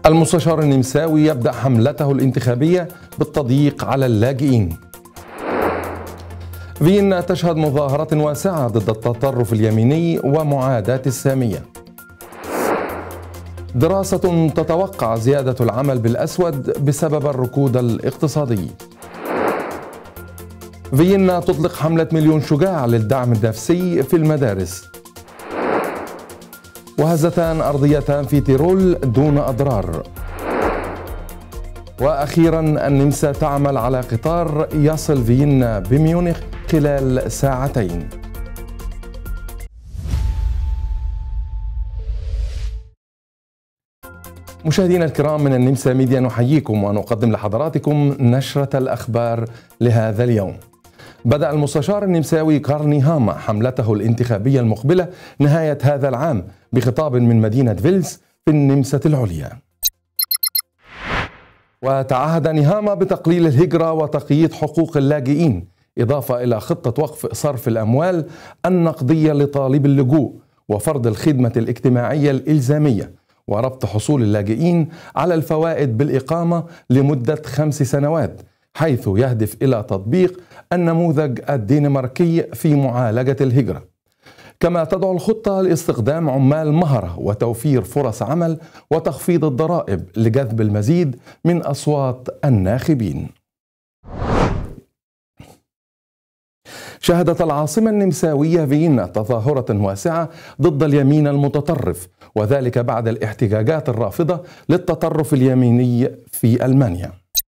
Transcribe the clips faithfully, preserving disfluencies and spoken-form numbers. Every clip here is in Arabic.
المستشار النمساوي يبدأ حملته الانتخابية بالتضييق على اللاجئين. فيينا تشهد مظاهرات واسعة ضد التطرف اليميني ومعاداة السامية. دراسة تتوقع زيادة العمل بالأسود بسبب الركود الاقتصادي. فيينا تطلق حملة مليون شجاع للدعم النفسي في المدارس. وهزتان أرضيتان في تيرول دون أضرار. وأخيرا النمسا تعمل على قطار يصل فيينا بميونخ خلال ساعتين. مشاهدينا الكرام، من النمسا ميديا نحييكم ونقدم لحضراتكم نشرة الأخبار لهذا اليوم. بدأ المستشار النمساوي كارل نيهاما حملته الانتخابية المقبلة نهاية هذا العام بخطاب من مدينة فيلز في النمسا العليا. وتعهد نيهاما بتقليل الهجرة وتقييد حقوق اللاجئين، إضافة إلى خطة وقف صرف الأموال النقدية لطالب اللجوء وفرض الخدمة الاجتماعية الإلزامية وربط حصول اللاجئين على الفوائد بالإقامة لمدة خمس سنوات، حيث يهدف إلى تطبيق النموذج الدنماركي في معالجة الهجرة. كما تدعو الخطة لاستخدام عمال مهرة وتوفير فرص عمل وتخفيض الضرائب لجذب المزيد من أصوات الناخبين. شهدت العاصمة النمساوية فيينا تظاهرة واسعة ضد اليمين المتطرف، وذلك بعد الاحتجاجات الرافضة للتطرف اليميني في ألمانيا.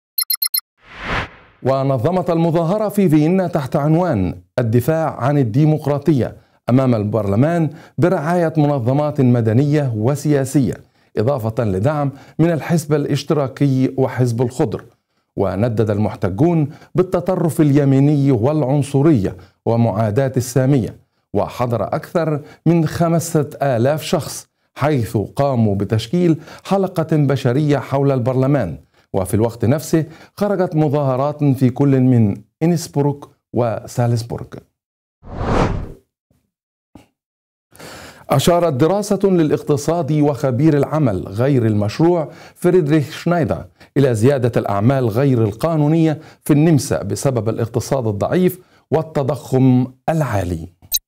ونظمت المظاهرة في فيينا تحت عنوان الدفاع عن الديمقراطية أمام البرلمان برعاية منظمات مدنية وسياسية، إضافة لدعم من الحزب الاشتراكي وحزب الخضر. وندد المحتجون بالتطرف اليميني والعنصرية ومعاداة السامية، وحضر أكثر من خمسة آلاف شخص، حيث قاموا بتشكيل حلقة بشرية حول البرلمان. وفي الوقت نفسه خرجت مظاهرات في كل من إنسبروك وسالزبورغ. أشارت دراسة للاقتصاد وخبير العمل غير المشروع فريدريخ شنايدر إلى زيادة الأعمال غير القانونية في النمسا بسبب الاقتصاد الضعيف والتضخم العالي.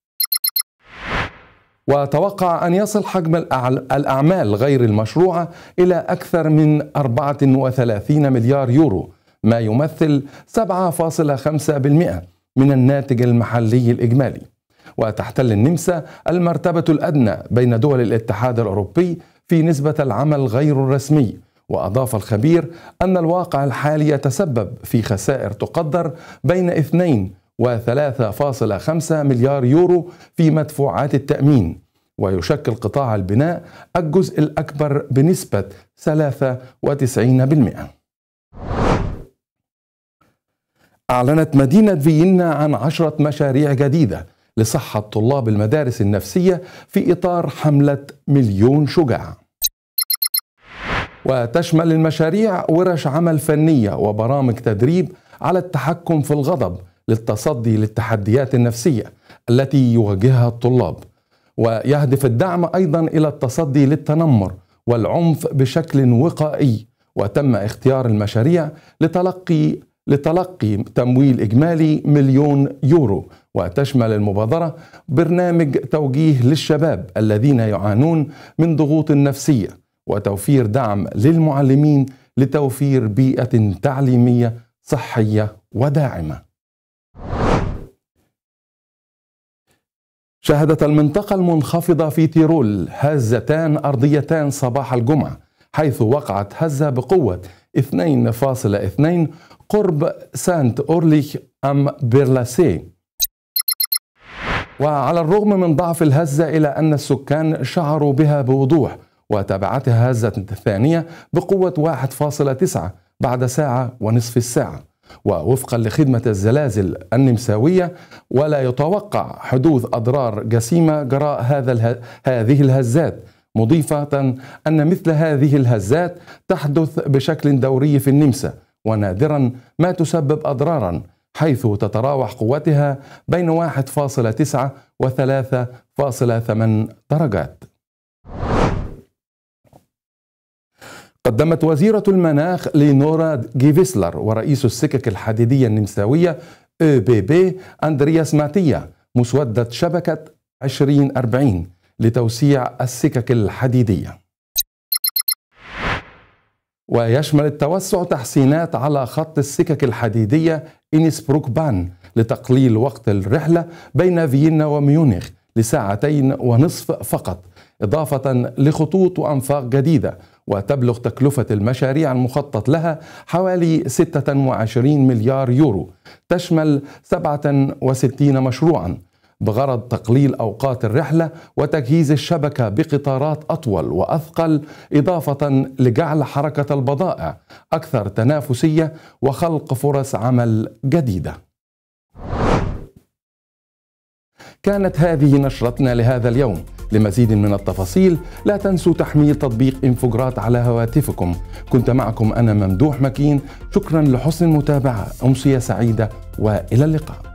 وتوقع أن يصل حجم الأعمال غير المشروعة إلى أكثر من أربعة وثلاثين مليار يورو، ما يمثل سبعة فاصلة خمسة بالمئة من الناتج المحلي الإجمالي. وتحتل النمسا المرتبة الأدنى بين دول الاتحاد الأوروبي في نسبة العمل غير الرسمي. وأضاف الخبير أن الواقع الحالي يتسبب في خسائر تقدر بين اثنين وثلاثة فاصلة خمسة مليار يورو في مدفوعات التأمين، ويشكل قطاع البناء الجزء الأكبر بنسبة ثلاثة وتسعين بالمئة. أعلنت مدينة فيينا عن عشرة مشاريع جديدة لصحة طلاب المدارس النفسية في إطار حملة مليون شجاع. وتشمل المشاريع ورش عمل فنية وبرامج تدريب على التحكم في الغضب للتصدي للتحديات النفسية التي يواجهها الطلاب. ويهدف الدعم أيضا إلى التصدي للتنمر والعنف بشكل وقائي. وتم اختيار المشاريع لتلقي لتلقي تمويل إجمالي مليون يورو. وتشمل المبادرة برنامج توجيه للشباب الذين يعانون من ضغوط نفسية، وتوفير دعم للمعلمين لتوفير بيئة تعليمية صحية وداعمة. شهدت المنطقة المنخفضة في تيرول هزتان أرضيتان صباح الجمعة، حيث وقعت هزة بقوة اثنين فاصلة اثنين قرب سانت أورليخ أم بيرلاسي. وعلى الرغم من ضعف الهزة إلا أن السكان شعروا بها بوضوح، وتبعتها هزة ثانية بقوة واحد فاصلة تسعة بعد ساعة ونصف الساعة. ووفقا لخدمة الزلازل النمساوية، ولا يتوقع حدوث أضرار جسيمة جراء هذا اله... هذه الهزات، مضيفة أن مثل هذه الهزات تحدث بشكل دوري في النمسا، ونادرا ما تسبب أضرارا، حيث تتراوح قوتها بين واحد فاصلة تسعة و ثلاثة فاصلة ثمانية درجات. قدمت وزيرة المناخ لينورا جيفيسلر ورئيس السكك الحديدية النمساوية أو بي بي أندرياس ماتيا مسودة شبكة عشرين أربعين لتوسيع السكك الحديدية. ويشمل التوسع تحسينات على خط السكك الحديدية إنسبروك بان لتقليل وقت الرحلة بين فيينا وميونخ لساعتين ونصف فقط، إضافة لخطوط وأنفاق جديدة. وتبلغ تكلفة المشاريع المخطط لها حوالي ستة وعشرين مليار يورو، تشمل سبعة وستين مشروعا بغرض تقليل أوقات الرحلة وتجهيز الشبكة بقطارات أطول وأثقل، إضافة لجعل حركة البضائع أكثر تنافسية وخلق فرص عمل جديدة. كانت هذه نشرتنا لهذا اليوم. لمزيد من التفاصيل لا تنسوا تحميل تطبيق إنفوغرات على هواتفكم. كنت معكم أنا ممدوح مكين، شكرا لحسن المتابعة، أمسية سعيدة وإلى اللقاء.